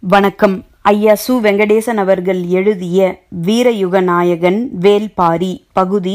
வணக்கம். ஐயா சு. வெங்கடேசன் அவர்கள் எழுதிய வீரயுக நாயகன் வேல்பாரி பகுதி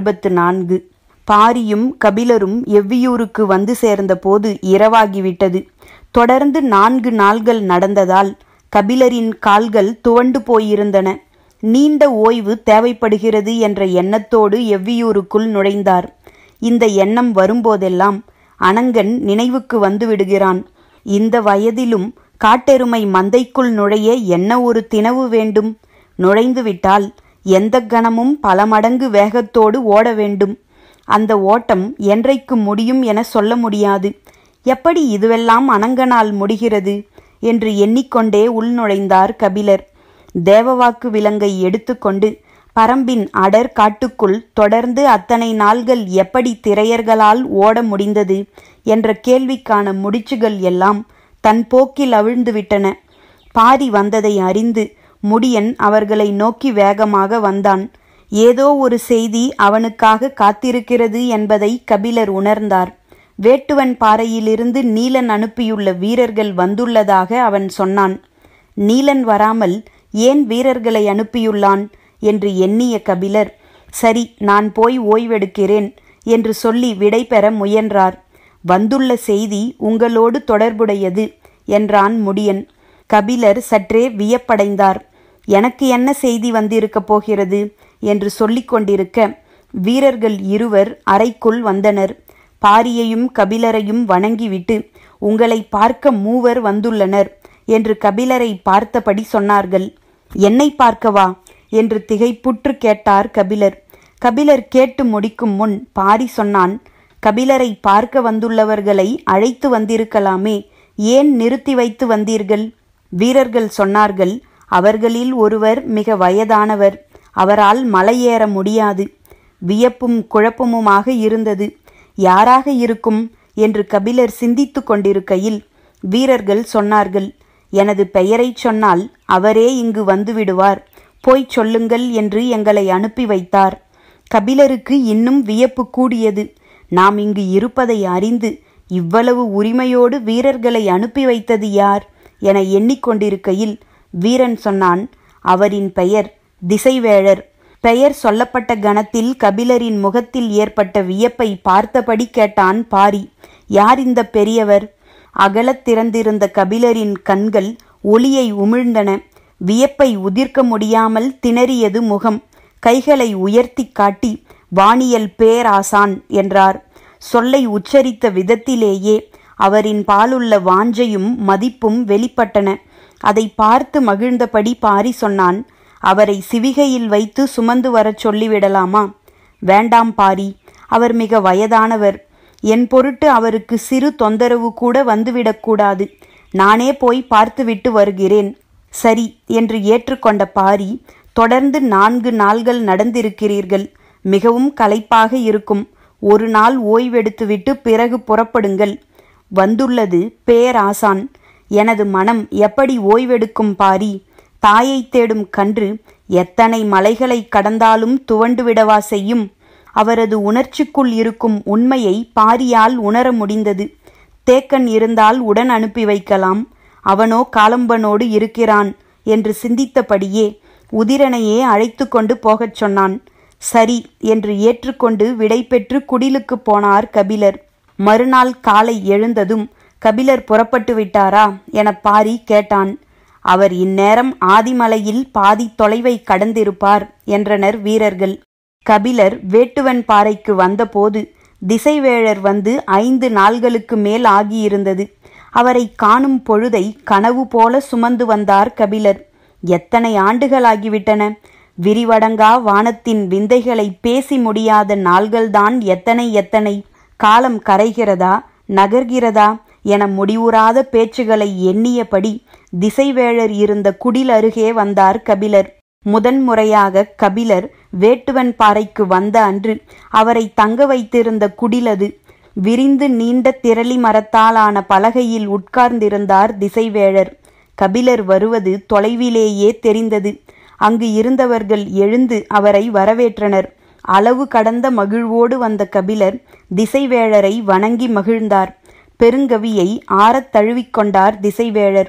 64. பாரியும் கபிலரும் எவ்வியூருக்கு வந்து சேர்ந்தபோது இரவாகிவிட்டது. தொடர்ந்து 4 நாள்கள் நடந்ததால் கபிலரின் கால்கள் துவண்டு போயிருந்தன. நீண்ட ஓய்வு தேவைப்படுகிறது என்ற எண்ணத்தோடு எவ்வியூருக்குள் நுழைந்தார். இந்த எண்ணம் வரும்போதெல்லாம் அனங்கன் நினைவுக்கு வந்து விடுகிறான். இந்த வயதிலும் காட்டெருமை மந்தைக்குள் நுழைய என்ன ஒரு தினவு வேண்டும்? நுழைந்துவிட்டால் எந்த கணமும் பல மடங்கு வேகத்தோடு ஓட வேண்டும். அந்த ஓட்டம் என்றைக்கு முடியும் என சொல்ல முடியாது. எப்படி இதுவெல்லாம் அனங்கனால் முடிகிறது என்று எண்ணிக்கொண்டே உள்நுழைந்தார் கபிலர். தேவவாக்கு விலங்கை எடுத்துக்கொண்டு பரம்பின் அடர் காட்டுக்குள் தொடர்ந்து அத்தனை நாள்கள் எப்படி திரையர்களால் ஓட முடிந்தது என்ற கேள்விக்கான முடிச்சுகள் எல்லாம் தன் போக்கில் அவிழ்ந்துவிட்டன. பாரி வந்ததை அறிந்து முடியன் அவர்களை நோக்கி வேகமாக வந்தான். ஏதோ ஒரு செய்தி அவனுக்காக காத்திருக்கிறது என்பதை கபிலர் உணர்ந்தார். வேட்டுவன் பாறையிலிருந்து நீலன் அனுப்பியுள்ள வீரர்கள் வந்துள்ளதாக அவன் சொன்னான். நீலன் வராமல் ஏன் வீரர்களை அனுப்பியுள்ளான் என்று எண்ணிய கபிலர், சரி, நான் போய் ஓய்வெடுக்கிறேன் என்று சொல்லி விடை பெற முயன்றார். வந்துள்ள செய்தி உங்களோடு தொடர்புடையது என்றான் முடியன். கபிலர் சற்றே வியப்படைந்தார். எனக்கு என்ன செய்தி வந்திருக்கப் போகிறது என்று சொல்லிக் கொண்டிருக்க வீரர்கள் இருவர் அறைக்குள் வந்தனர். பாரியையும் கபிலரையும் வணங்கிவிட்டு, உங்களை பார்க்க 3 வந்துள்ளனர் என்று கபிலரை பார்த்தபடி சொன்னார்கள். என்னை பார்க்கவா என்று திகைப்புற்று கேட்டார் கபிலர். கபிலர் கேட்டு முடிக்கும் முன் பாரி சொன்னான், கபிலரை பார்க்க வந்துள்ளவர்களை அழைத்து வந்திருக்கலாமே, ஏன் நிறுத்தி வைத்து வந்தீர்கள்? வீரர்கள் சொன்னார்கள், அவர்களில் ஒருவர் மிக வயதானவர், அவரால் மலையேற முடியாது. வியப்பும் குழப்பமுமாக இருந்தது. யாராக இருக்கும் என்று கபிலர் சிந்தித்து கொண்டிருக்கையில் வீரர்கள் சொன்னார்கள், எனது பெயரை சொன்னால் அவரே இங்கு வந்துவிடுவார், போய்ச் சொல்லுங்கள் என்று எங்களை அனுப்பி வைத்தார். கபிலருக்கு இன்னும் வியப்பு கூடியது. நாம் இங்கு இருப்பதை அறிந்து இவ்வளவு உரிமையோடு வீரர்களை அனுப்பி வைத்தது யார் என எண்ணிக்கொண்டிருக்கையில் வீரன் சொன்னான், அவரின் பெயர் திசைவேழர். பெயர் சொல்லப்பட்ட கணத்தில் கபிலரின் முகத்தில் ஏற்பட்ட வியப்பை பார்த்தபடி கேட்டான் பாரி, யார் இந்த பெரியவர்? அகலத் திறந்திருந்த கபிலரின் கண்கள் ஒளியை உமிழ்ந்தன. வியப்பை உதிர்க்க முடியாமல் திணறியது முகம். கைகளை உயர்த்தி காட்டி வானியல் பேராசான் என்றார். சொல்லை உச்சரித்த விதத்திலேயே அவரின் பாலுள்ள வாஞ்சையும் மதிப்பும் வெளிப்பட்டன. அதை பார்த்து மகிழ்ந்தபடி பாரி சொன்னான், அவரை சிவிகையில் வைத்து சுமந்து வரச் சொல்லிவிடலாமா? வேண்டாம் பாரி, அவர் மிக வயதானவர். என் பொருட்டு அவருக்கு சிறு தொந்தரவு கூட வந்துவிடக்கூடாது. நானே போய் பார்த்துவிட்டு வருகிறேன். சரி என்று ஏற்றுக்கொண்ட பாரி, தொடர்ந்து 4 நாள்கள் நடந்திருக்கிறீர்கள். மிகவும் களைப்பாக இருக்கும். ஒரு நாள் ஓய்வெடுத்துவிட்டு பிறகு புறப்படுங்கள். வந்துள்ளது பேராசான். எனது மனம் எப்படி ஓய்வெடுக்கும் பாரி? தாயை தேடும் கன்று எத்தனை மலைகளை கடந்தாலும் துவண்டுவிடவா செய்யும்? அவரது உணர்ச்சிக்குள் இருக்கும் உண்மையை பாரியால் உணர முடிந்தது. தேக்கன் இருந்தால் உடன் அனுப்பி வைக்கலாம், அவனோ காலம்பனோடு இருக்கிறான் என்று சிந்தித்தபடியே உதிரனையே அழைத்து கொண்டு போகச் சொன்னான். சரி என்று ஏற்றுக்கொண்டு விடை பெற்று குடிலுக்கு போனார் கபிலர். மறுநாள் காலை எழுந்ததும் கபிலர் புறப்பட்டு விட்டாரா என பாரி கேட்டான். அவர் இந்நேரம் ஆதிமலையில் பாதி தொலைவை கடந்திருப்பார் என்றனர் வீரர்கள். கபிலர் வேட்டுவன் பாறைக்கு வந்தபோது திசைவேழர் வந்து 5 நாள்களுக்கு மேல் ஆகியிருந்தது. அவரை காணும் பொழுதை கனவு போல சுமந்து வந்தார் கபிலர். எத்தனை ஆண்டுகளாகிவிட்டன! விரிவடங்கா வானத்தின் விந்தைகளை பேசி முடியாத நாள்கள்தான் எத்தனை எத்தனை! காலம் கரைகிறதா நகர்கிறதா என முடிவுறாத பேச்சுகளை எண்ணியபடி திசைவேழர் இருந்த குடில் அருகே வந்தார் கபிலர். முதன்முறையாக கபிலர் வேட்டுவன் பாறைக்கு வந்த அன்று அவரை தங்க வைத்திருந்த குடிலது. விரிந்து நீண்ட திரளி மரத்தாலான பலகையில் உட்கார்ந்திருந்தார் திசைவேழர். கபிலர் வருவது தொலைவிலேயே தெரிந்தது. அங்கு இருந்தவர்கள் எழுந்து அவரை வரவேற்றனர். அளவு கடந்த மகிழ்வோடு வந்த கபிலர் திசைவேழரை வணங்கி மகிழ்ந்தார். பெருங்கவியை ஆறத் தழுவிக்கொண்டார் திசைவேழர்.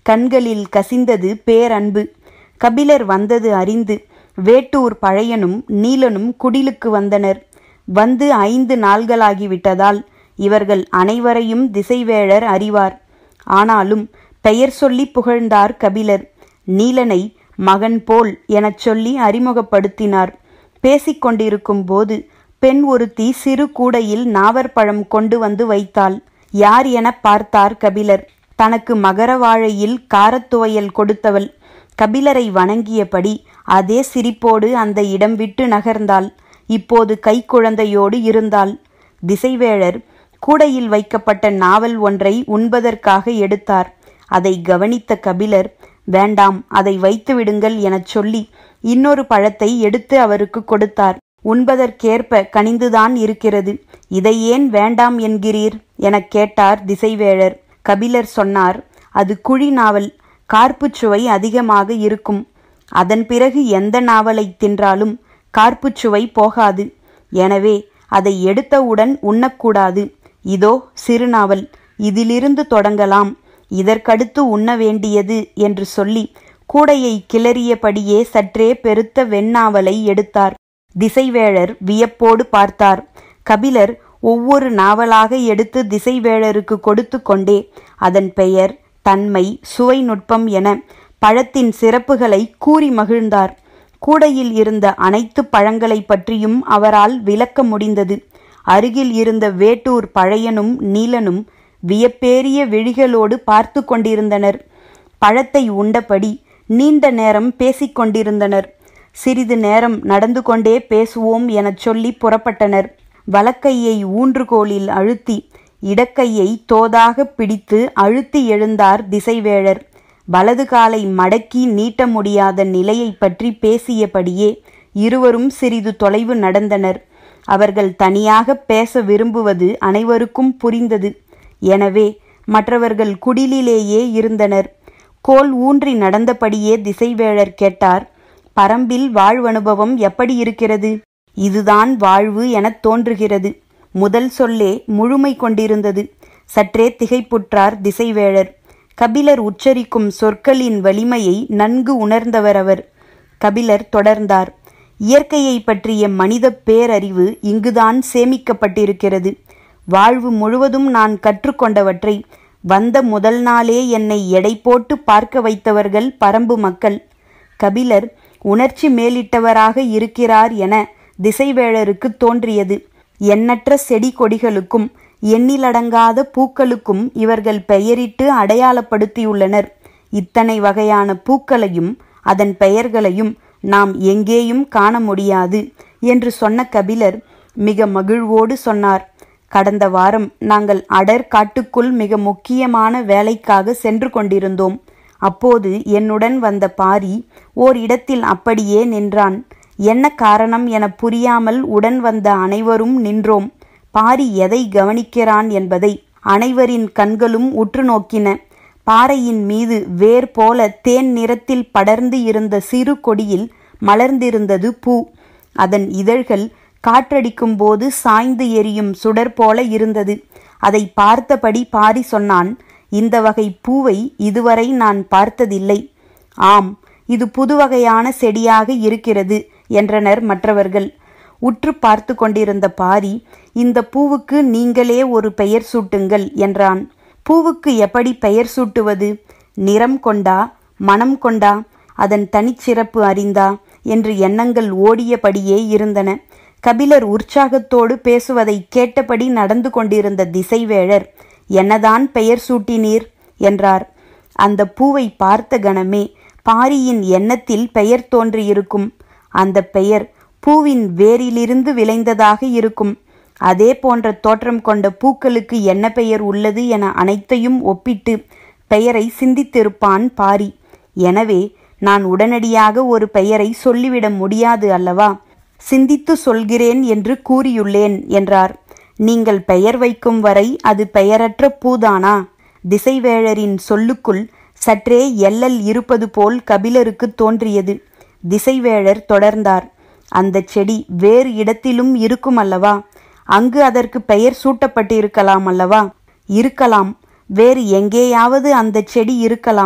கண்களில் கசிந்தது பேரன்பு. கபிலர் வந்தது அறிந்து வேட்டூர் பழையனும் நீலனும் குடிலுக்கு வந்தனர். வந்து 5 நாள்களாகிவிட்டதால் இவர்கள் அனைவரையும் திசைவேழர் அறிவார். ஆனாலும் பெயர் சொல்லி புகழ்ந்தார் கபிலர். நீலனை மகன் போல் எனச் சொல்லி அறிமுகப்படுத்தினார். பேசிக்கொண்டிருக்கும் போது பெண் ஒருத்தி சிறு கூடையில் நாவற்பழம் கொண்டு வந்து வைத்தாள். யார் என பார்த்தார் கபிலர். தனக்கு மகரவாழையில் காரத்துவையல் கொடுத்தவள். கபிலரை வணங்கியபடி அதே சிரிப்போடு அந்த இடம் விட்டு நகர்ந்தாள். இப்போது கைக்குழந்தையோடு இருந்தாள். திசைவேழர் கூடையில் வைக்கப்பட்ட நாவல் ஒன்றை உண்பதற்காக எடுத்தார். அதை கவனித்த கபிலர், வேண்டாம், அதை வைத்து விடுங்கள் எனச் சொல்லி இன்னொரு பழத்தை எடுத்து அவருக்கு கொடுத்தார். உண்பதற்கேற்ப கனிந்துதான் இருக்கிறது, இதை ஏன் வேண்டாம் என்கிறீர் எனக் கேட்டார் திசைவேழர். கபிலர் சொன்னார், அது குழி நாவல், கார்ப்புச் சுவை அதிகமாக இருக்கும். அதன் பிறகு எந்த நாவலை தின்றாலும் கார்ப்புச் சுவை போகாது. எனவே அதை எடுத்தவுடன் உண்ணக்கூடாது. இதோ சிறுநாவல், இதிலிருந்து தொடங்கலாம், இதற்கடுத்து உண்ண வேண்டியது என்று சொல்லி கூடையை கிளறியபடியே சற்றே பெருத்த வெண்ணாவலை எடுத்தார். திசைவேழர் வியப்போடு பார்த்தார். கபிலர் ஒவ்வொரு நாவலாக எடுத்து திசைவேழருக்கு கொடுத்து கொண்டே அதன் பெயர், தன்மை, சுவை நுட்பம் என பழத்தின் சிறப்புகளை கூறி மகிழ்ந்தார். கூடையில் இருந்த அனைத்து பழங்களை பற்றியும் அவரால் விளக்க முடிந்தது. அருகில் இருந்த வேட்டூர் பழையனும் நீலனும் வியப்பேறிய விழிகளோடு பார்த்து கொண்டிருந்தனர். பழத்தை உண்டபடி நீண்ட நேரம் பேசிக்கொண்டிருந்தனர். சிறிது நேரம் நடந்து கொண்டே பேசுவோம் எனச் சொல்லி புறப்பட்டனர். வலக்கையை ஊன்றுகோலில் அழுத்தி இடக்கையை தோதாக பிடித்து அழுத்தி எழுந்தார் திசைவேழர். வலது காலை மடக்கி நீட்ட முடியாத நிலையை பற்றி பேசியபடியே இருவரும் சிறிது தொலைவு நடந்தனர். அவர்கள் தனியாக பேச விரும்புவது அனைவருக்கும் புரிந்தது. எனவே மற்றவர்கள் குடிலிலேயே இருந்தனர். கோல் ஊன்றி நடந்தபடியே திசைவேழர் கேட்டார், பரம்பில் வாழ்வனுபவம் எப்படி இருக்கிறது? இதுதான் வாழ்வு எனத் தோன்றுகிறது. முதல் சொல்லே முழுமை கொண்டிருந்தது. சற்றே திகைப்புற்றார் திசைவேழர். கபிலர் உச்சரிக்கும் சொற்களின் வலிமையை நன்கு உணர்ந்தவர் அவர். கபிலர் தொடர்ந்தார், இயற்கையை பற்றிய மனித பேரறிவு இங்குதான் சேமிக்கப்பட்டிருக்கிறது. வாழ்வு முழுவதும் நான் கற்றுக்கொண்டவற்றை வந்த முதல் நாளே என்னை எடை போட்டு பார்க்க வைத்தவர்கள் பரம்பு மக்கள். கபிலர் உணர்ச்சி மேலிட்டவராக இருக்கிறார் என திசைவேழருக்கு தோன்றியது. எண்ணற்ற செடி கொடிகளுக்கும் எண்ணிலடங்காத பூக்களுக்கும் இவர்கள் பெயரிட்டு அடையாளப்படுத்தியுள்ளனர். இத்தனை வகையான பூக்களையும் அதன் பெயர்களையும் நாம் எங்கேயும் காண முடியாது என்று சொன்ன கபிலர் மிக மகிழ்வோடு சொன்னார், கடந்த வாரம் நாங்கள் அடர் காட்டுக்குள் மிக முக்கியமான வேலைக்காக சென்று கொண்டிருந்தோம். அப்போது என்னுடன் வந்த பாரி ஓர் இடத்தில் அப்படியே நின்றான். என்ன காரணம் என புரியாமல் உடன் வந்த அனைவரும் நின்றோம். பாரி எதை கவனிக்கிறான் என்பதை அனைவரின் கண்களும் உற்று நோக்கின. பாறையின் மீது வேர் போல தேன் நிறத்தில் படர்ந்து இருந்த சிறு கொடியில் மலர்ந்திருந்தது பூ. அதன் இதழ்கள் காற்றடிக்கும் போது சாய்ந்து எரியும் சுடர் போல இருந்தது. அதை பார்த்தபடி பாரி சொன்னான், இந்த வகை பூவை இதுவரை நான் பார்த்ததில்லை. ஆம், இது புதுவகையான செடியாக இருக்கிறது என்றனர் மற்றவர்கள். உற்று பார்த்து கொண்டிருந்த பாரி, இந்த பூவுக்கு நீங்களே ஒரு பெயர் சூட்டுங்கள் என்றான். பூவுக்கு எப்படி பெயர் சூட்டுவது? நிறம் கொண்டா, மனம் கொண்டா, அதன் தனிச்சிறப்பு அறிந்தா என்று எண்ணங்கள் ஓடியபடியே இருந்தன. கபிலர் உற்சாகத்தோடு பேசுவதை கேட்டபடி நடந்து கொண்டிருந்த திசைவேழர், என்னதான் பெயர் சூட்டினீர் என்றார். அந்த பூவை பார்த்த கணமே பாரியின் எண்ணத்தில் பெயர் தோன்றியிருக்கும். அந்த பெயர் பூவின் வேரிலிருந்து விளைந்ததாக இருக்கும். அதே போன்ற தோற்றம் கொண்ட பூக்களுக்கு என்ன பெயர் உள்ளது என அனைத்தையும் ஒப்பிட்டு பெயரை சிந்தித்திருப்பான் பாரி. எனவே நான் உடனடியாக ஒரு பெயரை சொல்லிவிட முடியாது அல்லவா? சிந்தித்து சொல்கிறேன் என்று கூறியுள்ளேன் என்றார். நீங்கள் பெயர் வைக்கும் வரை அது பெயரற்ற பூதானா? திசைவேழரின் சொல்லுக்குள் சற்றே எல்லல் இருப்பது போல் கபிலருக்கு தோன்றியது. திசைவேழர் தொடர்ந்தார், அந்த செடி வேறு இடத்திலும் இருக்கும் அல்லவா? அங்கு அதற்கு பெயர் சூட்டப்பட்டிருக்கலாம் அல்லவா? இருக்கலாம், வேறு எங்கேயாவது அந்த செடி இருக்கலாம்.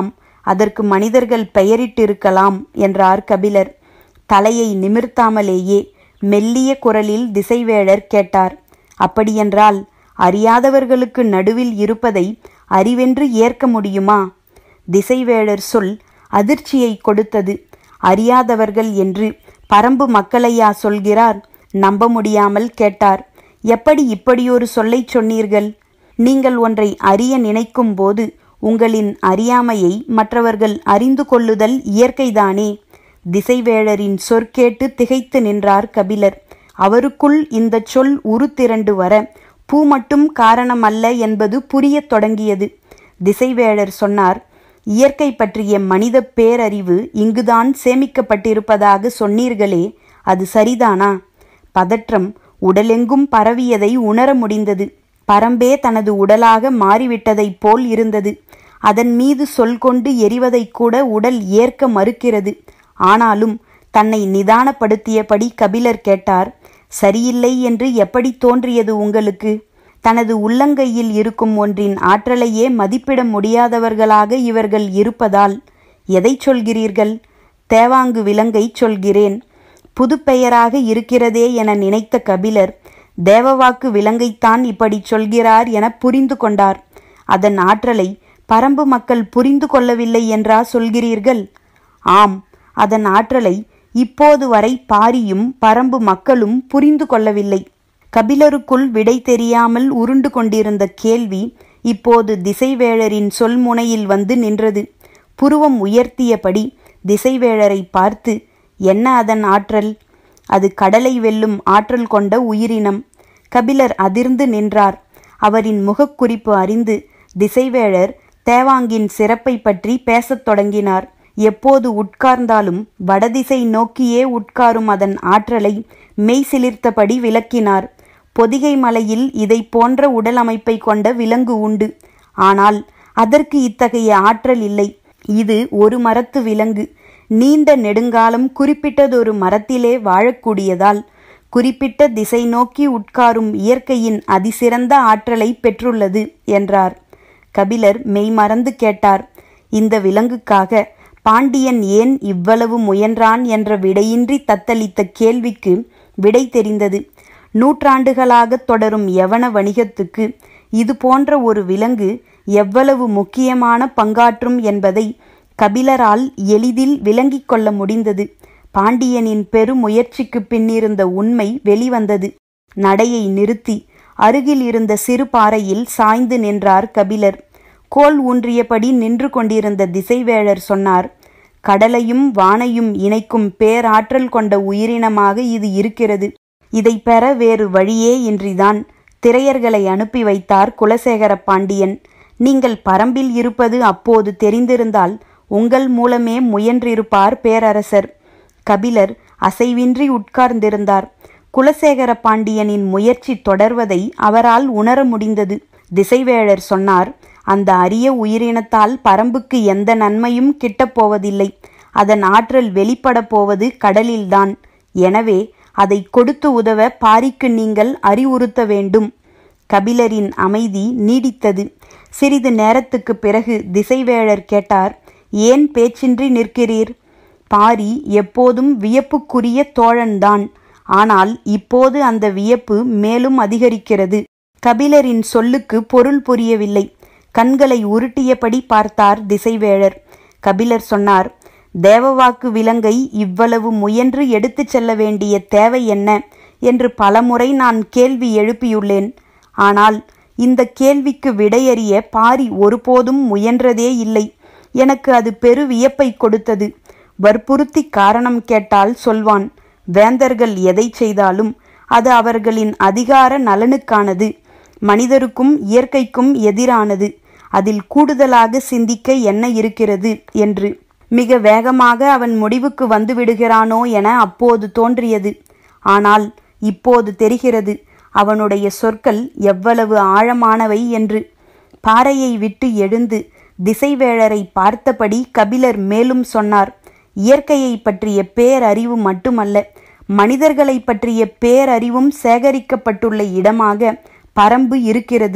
அதற்கு மனிதர்கள் பெயரிட்டிருக்கலாம் என்றார் கபிலர். தலையை நிமிர்த்தாமலேயே மெல்லிய குரலில் திசைவேழர் கேட்டார். அப்படியென்றால் அறியாதவர்களுக்கு நடுவில் இருப்பதை அறிவென்று ஏற்க முடியுமா? திசைவேழர் சொல் அதிர்ச்சியை கொடுத்தது. அறியாதவர்கள் என்று பரம்பு மக்களையா சொல்கிறார்? நம்ப முடியாமல் கேட்டார். எப்படி இப்படியொரு சொல்லை சொன்னீர்கள்? நீங்கள் ஒன்றை அறிய நினைக்கும் போது உங்களின் அறியாமையை மற்றவர்கள் அறிந்து கொள்ளுதல் இயற்கைதானே. திசைவேழரின் சொற்கேட்டு திகைத்து நின்றார் கபிலர். அவருக்குள் இந்த சொல் உருத்திரண்டு வர பூ மட்டும் காரணமல்ல என்பது புரியத் தொடங்கியது. திசைவேழர் சொன்னார், இயற்கை பற்றிய மனித பேரறிவு இங்குதான் சேமிக்கப்பட்டிருப்பதாக சொன்னீர்களே, அது சரிதானா? பதற்றம் உடலெங்கும் பரவியதை உணர முடிந்தது. பரம்பே தனது உடலாக மாறிவிட்டதைப் போல் இருந்தது. அதன் மீது சொல் கொண்டு எரிவதை கூட உடல் ஏற்க மறுக்கிறது. ஆனாலும் தன்னை நிதானப்படுத்தியபடி கபிலர் கேட்டார், சரியில்லை என்று எப்படி தோன்றியது உங்களுக்கு? தனது உள்ளங்கையில் இருக்கும் ஒன்றின் ஆற்றலையே மதிப்பிட முடியாதவர்களாக இவர்கள் இருப்பதால். எதை சொல்கிறீர்கள்? தேவாங்கு விலங்கை சொல்கிறேன். புது பெயராக இருக்கிறதே என நினைத்த கபிலர் தேவவாக்கு விலங்கைத்தான் இப்படி சொல்கிறார் என புரிந்து கொண்டார். அதன் ஆற்றலை பரம்பு மக்கள் புரிந்து கொள்ளவில்லை என்றா சொல்கிறீர்கள்? ஆம், அதன் ஆற்றலை இப்போது வரை பாரியும் பரம்பு மக்களும் புரிந்து கொள்ளவில்லை. கபிலருக்குள் விடை தெரியாமல் உருண்டு கொண்டிருந்த கேள்வி இப்போது திசைவேழரின் சொல்முனையில் வந்து நின்றது. புருவம் உயர்த்தியபடி திசைவேழரை பார்த்து, என்ன அதன் ஆற்றல்? அது கடலை வெல்லும் ஆற்றல் கொண்ட உயிரினம். கபிலர் அதிர்ந்து நின்றார். அவரின் முகக்குறிப்பு அறிந்து திசைவேழர் தேவாங்கின் சிறப்பை பற்றி பேசத் தொடங்கினார். எப்போது உட்கார்ந்தாலும் வடதிசை நோக்கியே உட்காரும் அதன் ஆற்றலை மெய் சிலிர்த்தபடி விளக்கினார். பொதிகை மலையில் இதை போன்ற உடல் அமைப்பை கொண்ட விலங்கு உண்டு. ஆனால் அதற்கு இத்தகைய ஆற்றல் இல்லை. இது ஒரு மரத்து விலங்கு. நீண்ட நெடுங்காலம் குறிப்பிட்டதொரு மரத்திலே வாழக்கூடியதால் குறிப்பிட்ட திசை நோக்கி உட்காரும் இயற்கையின் அதிசிறந்த ஆற்றலை பெற்றுள்ளது என்றார். கபிலர் மெய்மறந்து கேட்டார். இந்த விலங்குக்காக பாண்டியன் ஏன் இவ்வளவு முயன்றான் என்ற விடையின்றி தத்தளித்த கேள்விக்கு விடை தெரிந்தது. நூற்றாண்டுகளாக தொடரும் யவன வணிகத்துக்கு இது போன்ற ஒரு விலங்கு எவ்வளவு முக்கியமான பங்காற்றும் என்பதை கபிலரால் எளிதில் விளங்கிக் கொள்ள முடிந்தது. பாண்டியனின் பெருமுயற்சிக்கு பின்னிருந்த உண்மை வெளிவந்தது. நடையை நிறுத்தி அருகில் இருந்த சிறு பாறையில் சாய்ந்து நின்றார் கபிலர். கோல் ஊன்றியபடி நின்று கொண்டிருந்த திசைவேழர் சொன்னார், கடலையும் வானையும் இணைக்கும் பேராற்றல் கொண்ட உயிரினமாக இது இருக்கிறது. இதை பெற வேறு வழியே இன்றிதான் திரையர்களை அனுப்பி வைத்தார் குலசேகர பாண்டியன். நீங்கள் பரம்பில் இருப்பது அப்போது தெரிந்திருந்தால் உங்கள் மூலமே முயன்றிருப்பார் பேரரசர். கபிலர் அசைவின்றி உட்கார்ந்திருந்தார். குலசேகர பாண்டியனின் முயற்சி தொடர்வதை அவரால் உணர முடிந்தது. திசைவேழர் சொன்னார், அந்த அரிய உயிரினத்தால் பரம்புக்கு எந்த நன்மையும் கிட்டப்போவதில்லை. அதன் ஆற்றல் வெளிப்பட போவது கடலில்தான். எனவே அதை கொடுத்து உதவ பாரிக்கு நீங்கள் அறிவுறுத்த வேண்டும். கபிலரின் அமைதி நீடித்தது. சிறிது நேரத்துக்கு பிறகு திசைவேழர் கேட்டார், ஏன் பேச்சின்றி நிற்கிறீர்? பாரி எப்போதும் வியப்புக்குரிய தோழன்தான். ஆனால் இப்போது அந்த வியப்பு மேலும் அதிகரிக்கிறது. கபிலரின் சொல்லுக்கு பொருள் புரியவில்லை. கண்களை உருட்டியபடி பார்த்தார் திசைவேழர். கபிலர் சொன்னார், தேவவாக்கு விலங்கை இவ்வளவு முயன்று எடுத்துச் செல்ல வேண்டிய தேவை என்ன என்று பலமுறை நான் கேள்வி எழுப்பியுள்ளேன். ஆனால் இந்த கேள்விக்கு விடையறிய பாரி ஒருபோதும் முயன்றதே இல்லை. எனக்கு அது பெரு வியப்பை கொடுத்தது. வற்புறுத்தி காரணம் கேட்டால் சொல்வான். வேந்தர்கள் எதை செய்தாலும் அது அவர்களின் அதிகார நலனுக்கானது. மனிதருக்கும் இயற்கைக்கும் எதிரானது. அதில் கூடுதலாக சிந்திக்க என்ன இருக்கிறது என்று மிக வேகமாக அவன் முடிவுக்கு வந்து விடுகிறானோ என அப்போது தோன்றியது. ஆனால் இப்போது தெரிகிறது அவனுடைய சொற்கள் எவ்வளவு ஆழமானவை என்று. பாறையை விட்டு எழுந்து திசைவேழரை பார்த்தபடி கபிலர் மேலும் சொன்னார், இயற்கையை பற்றிய பேரறிவு மட்டுமல்ல, மனிதர்களை பற்றிய பேரறிவும் சேகரிக்கப்பட்டுள்ள இடமாக பரம்பு இருக்கிறது.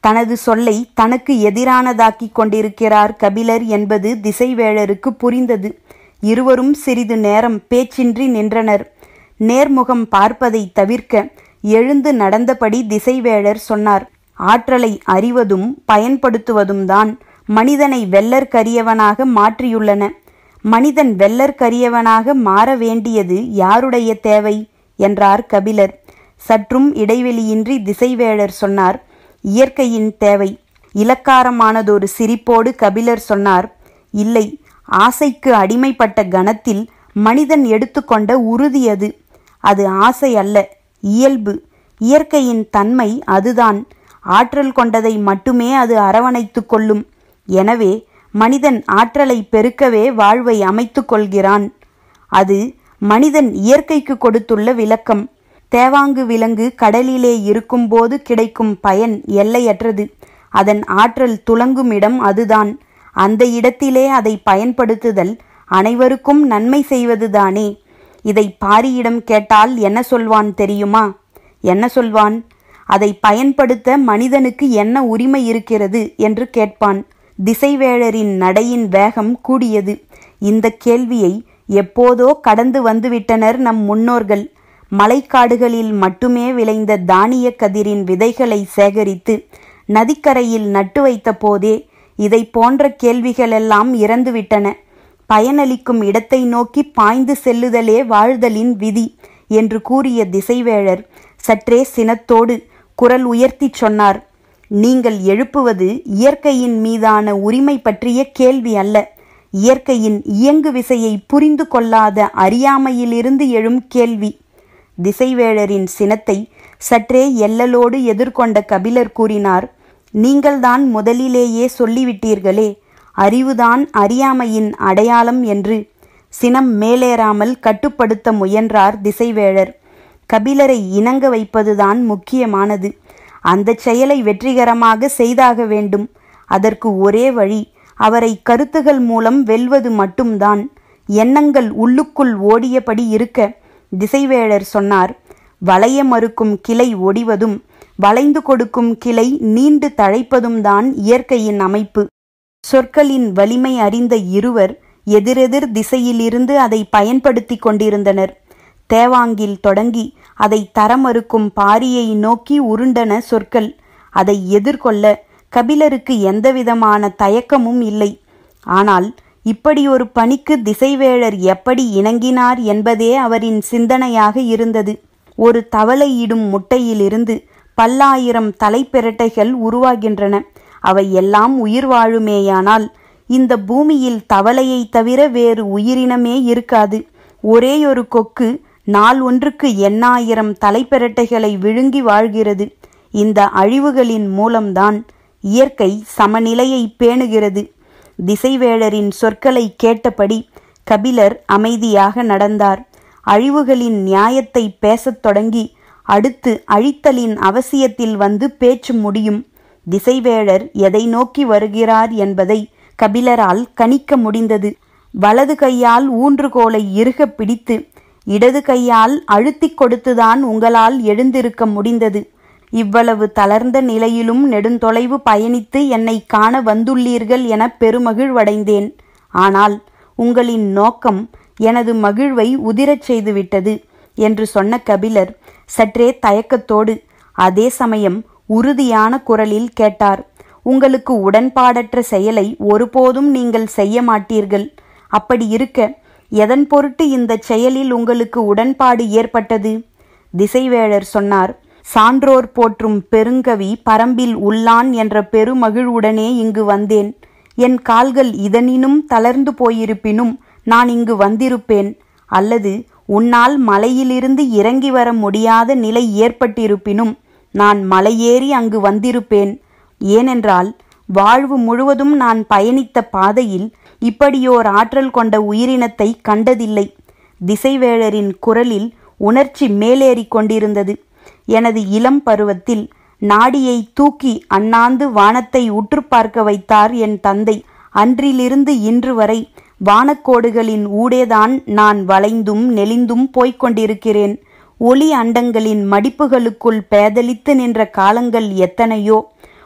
தனது சொல்லை தனக்கு எதிரானதாக்கிக் கொண்டிருக்கிறார் கபிலர் என்பது திசைவேழருக்கு புரிந்தது. இருவரும் சிறிது நேரம் பேச்சின்றி நின்றனர். நேர்முகம் பார்ப்பதை தவிர்க்க எழுந்து நடந்தபடி திசைவேழர் சொன்னார். ஆற்றலை அறிவதும் பயன்படுத்துவதும் தான் மனிதனை வெள்ளற்கரியவனாக மாற்றியுள்ளன. மனிதன் வெள்ளற்கரியவனாக மாற வேண்டியது யாருடைய தேவை என்றார் கபிலர். சற்றும் இடைவெளியின்றி திசைவேழர் சொன்னார், இயற்கையின் தேவை. இலக்காரமானதொரு சிரிப்போடு கபிலர் சொன்னார், இல்லை, ஆசைக்கு அடிமைப்பட்ட கணத்தில் மனிதன் எடுத்துக்கொண்ட உறுதி அது. அது ஆசை அல்ல, இயல்பு. இயற்கையின் தன்மை அதுதான். ஆற்றல் கொண்டதை மட்டுமே அது அரவணைத்து கொள்ளும். எனவே மனிதன் ஆற்றலை பெருக்கவே வாழ்வை அமைத்து கொள்கிறான். அது மனிதன் இயற்கைக்கு கொடுத்துள்ள விளக்கம். தேவாங்கு விலங்கு கடலிலே இருக்கும்போது கிடைக்கும் பயன் எல்லையற்றது. அதன் ஆற்றல் துலங்கும் இடம் அதுதான். அந்த இடத்திலே அதை பயன்படுத்துதல் அனைவருக்கும் நன்மை செய்வதுதானே. இதை பாரியிடம் கேட்டால் என்ன சொல்வான் தெரியுமா? என்ன சொல்வான்? அதை பயன்படுத்த மனிதனுக்கு என்ன உரிமை இருக்கிறது என்று கேட்பான். திசைவேழரின் நடையின் வேகம் கூடியது. இந்த கேள்வியை எப்போதோ கடந்து வந்துவிட்டனர் நம் முன்னோர்கள். மலைக்காடுகளில் மட்டுமே விளைந்த தானிய கதிரின் விதைகளை சேகரித்து நதிக்கரையில் நட்டு வைத்த போதே இதை போன்ற கேள்விகளெல்லாம் இறந்துவிட்டன. பயனளிக்கும் இடத்தை நோக்கி பாய்ந்து செல்லுதலே வாழ்தலின் விதி என்று கூறிய திசைவேழர் சற்றே சினத்தோடு குரல் உயர்த்தி சொன்னார், நீங்கள் எழுப்புவது இயற்கையின் மீதான உரிமை பற்றிய கேள்வி அல்ல. இயற்கையின் இயங்கு விசையை புரிந்து கொள்ளாத அறியாமையிலிருந்து எழும் கேள்வி. திசைவேழரின் சினத்தை சற்றே எல்லலோடு எதிர்கொண்ட கபிலர் கூறினார், நீங்கள்தான் முதலிலேயே சொல்லிவிட்டீர்களே, அறிவுதான் அறியாமையின் அடையாளம் என்று. சினம் மேலேறாமல் கட்டுப்படுத்த முயன்றார் திசைவேழர். கபிலரை இணங்க வைப்பதுதான் முக்கியமானது. அந்த செயலை வெற்றிகரமாக செய்தாக வேண்டும். அதற்கு ஒரே வழி அவரை கருத்துகள் மூலம் வெல்வது மட்டும்தான். எண்ணங்கள் உள்ளுக்குள் ஓடியபடி இருக்க திசைவேழர் சொன்னார், வளைய மறுக்கும் கிளை ஒடிவதும் வளைந்து கொடுக்கும் கிளை நீண்டு தழைப்பதும் தான் இயற்கையின் அமைப்பு. சொற்களின் வலிமை அறிந்த இருவர் எதிரெதிர் திசையிலிருந்து அதை பயன்படுத்தி கொண்டிருந்தனர். தேவாங்கில் தொடங்கி அதை தரமறுக்கும் பாரியை நோக்கி உருண்டன சொற்கள். அதை எதிர்கொள்ள கபிலருக்கு எந்தவிதமான தயக்கமும் இல்லை. ஆனால் இப்படியொரு பணிக்கு திசைவேழர் எப்படி இணங்கினார் என்பதே அவரின் சிந்தனையாக இருந்தது. ஒரு தவளையிடும் முட்டையிலிருந்து பல்லாயிரம் தலைப்பிரட்டைகள் உருவாகின்றன. அவை எல்லாம் உயிர் வாழுமேயானால் இந்த பூமியில் தவளையை தவிர வேறு உயிரினமே இருக்காது. ஒரேயொரு கொக்கு நாள் ஒன்றுக்கு எண்ணாயிரம் தலைப்பிரட்டைகளை விழுங்கி வாழ்கிறது. இந்த அழிவுகளின் மூலம்தான் இயற்கை சமநிலையை பேணுகிறது. திசைவேழரின் சொற்களை கேட்டபடி கபிலர் அமைதியாக நடந்தார். அழிவுகளின் நியாயத்தை பேசத் தொடங்கி அடுத்து அழித்தலின் அவசியத்தில் வந்து பேச்சு முடியும். திசைவேழர் எதை நோக்கி வருகிறார் என்பதை கபிலரால் கணிக்க முடிந்தது. வலது கையால் ஊன்றுகோலை இறுக பிடித்து இடது கையால் அழுத்தி கொடுத்துதான் உங்களால் எழுந்திருக்க முடிந்தது. இவ்வளவு தளர்ந்த நிலையிலும் நெடுந்தொலைவு பயணித்து என்னை காண வந்துள்ளீர்கள் என பெருமகிழ்வடைந்தேன். ஆனால் உங்களின் நோக்கம் எனது மகிழ்வை உதிரச் செய்துவிட்டது என்று சொன்ன கபிலர் சற்றே தயக்கத்தோடு அதே சமயம் உறுதியான குரலில் கேட்டார், உங்களுக்கு உடன்பாடற்ற செயலை ஒருபோதும் நீங்கள் செய்ய மாட்டீர்கள். அப்படி இருக்க எதன் பொருட்டு இந்த செயலில் உங்களுக்கு உடன்பாடு ஏற்பட்டது? திசைவேழர் சொன்னார், சான்றோர் போற்றும் பெருங்கவி பரம்பில் உள்ளான் என்ற பெருமகிழ்வுடனே இங்கு வந்தேன். என் கால்கள் இதனினும் தளர்ந்து போயிருப்பினும் நான் இங்கு வந்திருப்பேன். அல்லது உன்னால் மலையிலிருந்து இறங்கி வர முடியாத நிலை ஏற்பட்டிருப்பினும் நான் மலையேறி அங்கு வந்திருப்பேன். ஏனென்றால் வாழ்வு முழுவதும் நான் பயணித்த பாதையில் இப்படியோர் ஆற்றல் கொண்ட உயிரினத்தை கண்டதில்லை. திசைவேழரின் குரலில் உணர்ச்சி மேலேறி கொண்டிருந்தது. எனது இளம் பருவத்தில் நாடியை தூக்கி அண்ணாந்து வானத்தை உற்று பார்க்க வைத்தார் என் தந்தை. அன்றிலிருந்து இன்று வரை வானக்கோடுகளின் ஊடேதான் நான் வளைந்தும் நெளிந்தும் போய்க் கொண்டிருக்கிறேன். ஒளி அண்டங்களின் மடிப்புகளுக்குள் பேதலித்து நின்ற காலங்கள் எத்தனையோ.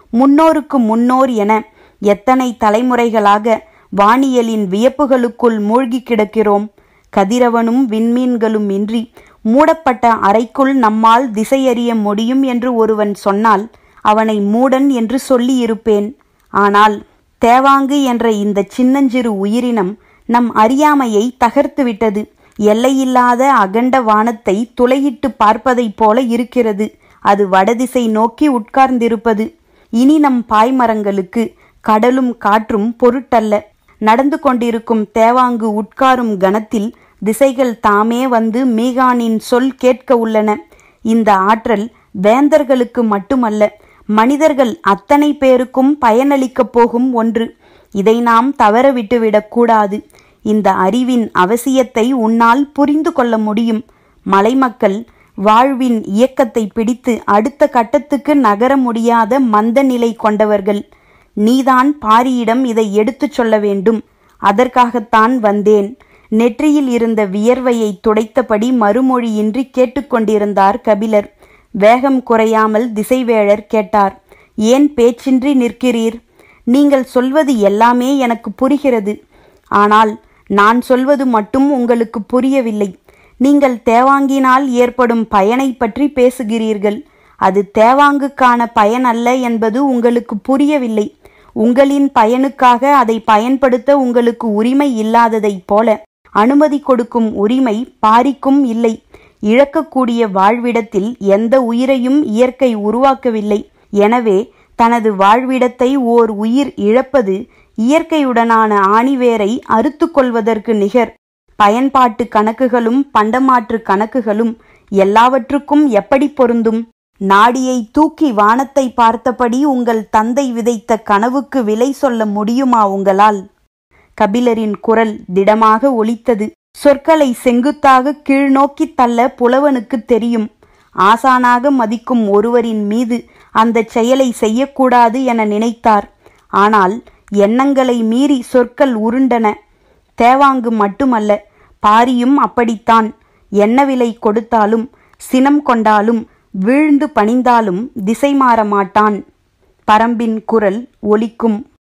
முன்னோருக்கு முன்னோர் என எத்தனை தலைமுறைகளாக வானியலின் வியப்புகளுக்குள் மூழ்கி கிடக்கிறோம். கதிரவனும் விண்மீன்களும் இன்றி மூடப்பட்ட அறைக்குள் நம்மால் திசையறிய முடியும் என்று ஒருவன் சொன்னால் அவனை மூடன் என்று சொல்லியிருப்பேன். ஆனால் தேவாங்கு என்ற இந்த சின்னஞ்சிறு உயிரினம் நம் அறியாமையை தகர்த்துவிட்டது. எல்லையில்லாத அகண்ட வானத்தை துளையிட்டு பார்ப்பதைப் போல இருக்கிறது. அது வடதிசை நோக்கி உட்கார்ந்திருப்பது. இனி நம் பாய்மரங்களுக்கு கடலும் காற்றும் பொருட்டல்ல. நடந்து கொண்டிருக்கும் தேவாங்கு உட்காரும் கணத்தில் திசைகள் தாமே வந்து மீகானின் சொல் கேட்க உள்ளன. இந்த ஆற்றல் வேந்தர்களுக்கு மட்டுமல்ல, மனிதர்கள் அத்தனை பேருக்கும் பயனளிக்கப் போகும் ஒன்று. இதை நாம் தவற விட்டுவிடக் கூடாது. இந்த அறிவின் அவசியத்தை உன்னால் புரிந்து கொள்ள முடியும். மலைமக்கள் வாழ்வின் இயக்கத்தை பிடித்து அடுத்த கட்டத்துக்கு நகர முடியாத மந்த நிலை கொண்டவர்கள். நீதான் பாரியிடம் இதை எடுத்துச் சொல்ல வேண்டும். அதற்காகத்தான் வந்தேன். நெற்றியில் இருந்த வியர்வையை துடைத்தபடி மறுமொழியின்றி கேட்டுக்கொண்டிருந்தார் கபிலர். வேகம் குறையாமல் திசைவேழர் கேட்டார். ஏன் பேச்சின்றி நிற்கிறீர்? நீங்கள் சொல்வது எல்லாமே எனக்கு புரிகிறது. ஆனால் நான் சொல்வது மட்டும் உங்களுக்கு புரியவில்லை. நீங்கள் தேவாங்கினால் ஏற்படும் பயனை பற்றி பேசுகிறீர்கள். அது தேவாங்குக்கான பயன் அல்ல என்பது உங்களுக்கு புரியவில்லை. உங்களின் பயனுக்காக அதை பயன்படுத்த உங்களுக்கு உரிமை இல்லாததைப் போல அனுமதி கொடுக்கும் உரிமை பாரிக்கும் இல்லை. இழக்கக்கூடிய வாழ்விடத்தில் எந்த உயிரையும் இயற்கை உருவாக்கவில்லை. எனவே தனது வாழ்விடத்தை ஓர் உயிர் இழப்பது இயற்கையுடனான ஆணிவேரை அறுத்து கொள்வதற்கு நிகர். பயன்பாட்டு கணக்குகளும் பண்டமாற்று கணக்குகளும் எல்லாவற்றுக்கும் எப்படி பொருந்தும்? நாடியை தூக்கி வானத்தை பார்த்தபடி உங்கள் தந்தை விதைத்த கனவுக்கு விலை சொல்ல முடியுமா உங்களால்? கபிலரின் குரல் திடமாக ஒலித்தது. சொற்களை செங்குத்தாக கீழ்நோக்கி தள்ள புலவனுக்கு தெரியும். ஆசானாக மதிக்கும் ஒருவரின் மீது அந்த செயலை செய்யக்கூடாது என நினைத்தார். ஆனால் எண்ணங்களை மீறி சொற்கள் உருண்டன. தேவாங்கு மட்டுமல்ல, பாரியும் அப்படித்தான். என்ன விலை கொடுத்தாலும், சினம் கொண்டாலும், வீழ்ந்து பணிந்தாலும் திசை மாற மாட்டான். பரம்பின் குரல் ஒலிக்கும்